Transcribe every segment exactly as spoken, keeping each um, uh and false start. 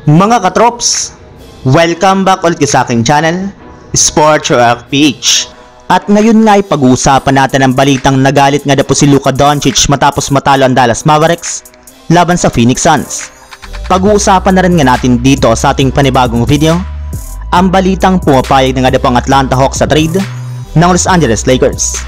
Mga katrops, welcome back ulit sa aking channel, Sports React P H. At ngayon nga ay pag-uusapan natin ang balitang nagalit nga na po si Luka Doncic matapos matalo ang Dallas Mavericks laban sa Phoenix Suns. Pag-uusapan na rin nga natin dito sa ating panibagong video ang balitang pumapayag na nga na po ang Atlanta Hawks sa trade ng Los Angeles Lakers.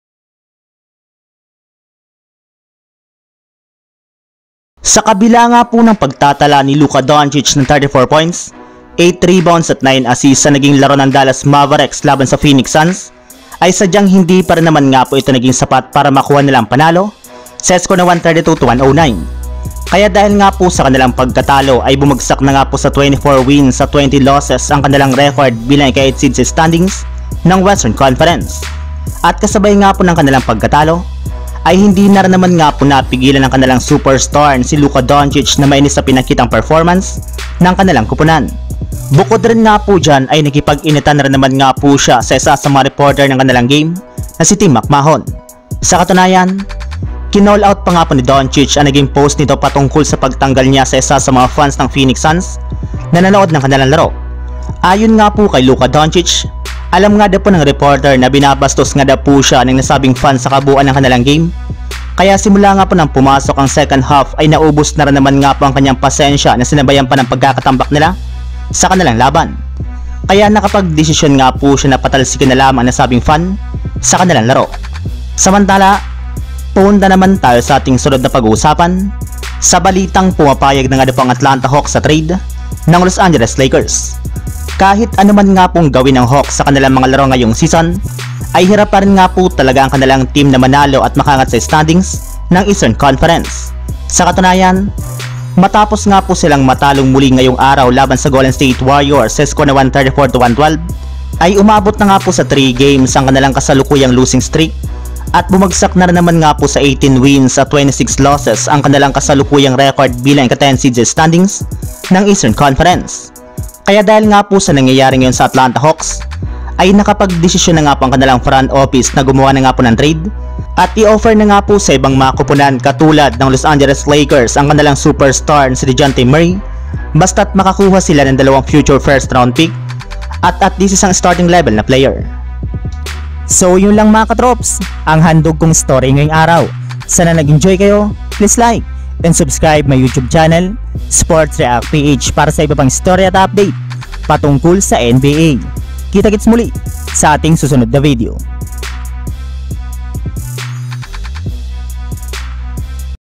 Sa kabila nga po ng pagtatala ni Luka Doncic ng thirty-four points, eight rebounds at nine assists sa naging laro ng Dallas Mavericks laban sa Phoenix Suns, ay sadyang hindi pa rin naman nga po ito naging sapat para makuha nilang panalo sa score na one thirty-two to one oh nine. Kaya dahil nga po sa kanilang pagkatalo ay bumagsak na nga po sa twenty-four wins sa twenty losses ang kanilang record bilang ika-eight seed sa standings ng Western Conference. At kasabay nga po ng kanilang pagkatalo ay hindi na rin naman nga po napigilan ng kanilang superstar si Luka Doncic na mainis sa pinakitang performance ng kanilang kupunan. Bukod rin nga po dyan ay nakipag-initan na rin naman nga po siya sa isa sa mga reporter ng kanilang game na si Tim McMahon. Sa katunayan, kinall out pa nga po ni Doncic ang naging post nito patungkol sa pagtanggal niya sa isa sa mga fans ng Phoenix Suns na nanood ng kanilang laro. Ayon nga po kay Luka Doncic, alam nga daw po ng reporter na binabastos nga daw po siya ng nasabing fan sa kabuuan ng kanilang game. Kaya simula nga po nang pumasok ang second half ay naubos na rin naman nga po ang kanyang pasensya na sinabayan pa ng pagkakatambak nila sa kanilang laban. Kaya nakapag-desisyon nga po siya na patalsikin na lamang ang nasabing fan sa kanilang laro. Samantala, punta naman tayo sa ating sunod na pag-uusapan sa balitang pumapayag na nga daw po ang Atlanta Hawks sa trade ng Los Angeles Lakers. Kahit anuman nga pong gawin ng Hawks sa kanilang mga laro ngayong season, ay hirap pa rin nga po talaga ang kanilang team na manalo at makangat sa standings ng Eastern Conference. Sa katunayan, matapos nga po silang matalong muli ngayong araw laban sa Golden State Warriors sa score na one thirty-four to one twelve, ay umabot na nga po sa three games ang kanilang kasalukuyang losing streak at bumagsak na rin naman nga po sa eighteen wins at twenty-six losses ang kanilang kasalukuyang record bilang ika-ten seed standings ng Eastern Conference. Kaya dahil nga po sa nangyayari ngayon sa Atlanta Hawks, ay nakapag-desisyon na nga po ang kanilang front office na gumawa na nga po ng trade at i-offer na nga po sa ibang mga kupunan katulad ng Los Angeles Lakers ang kanilang superstar si DeJounte Murray basta't makakuha sila ng dalawang future first round pick at at least isang starting level na player. So yun lang mga katrops, ang handog kong story ngayong araw. Sana nag-enjoy kayo, please like and subscribe my YouTube channel, Sports React P H, para sa iba pang story at update patungkol sa N B A. Kita-kits muli sa ating susunod na video.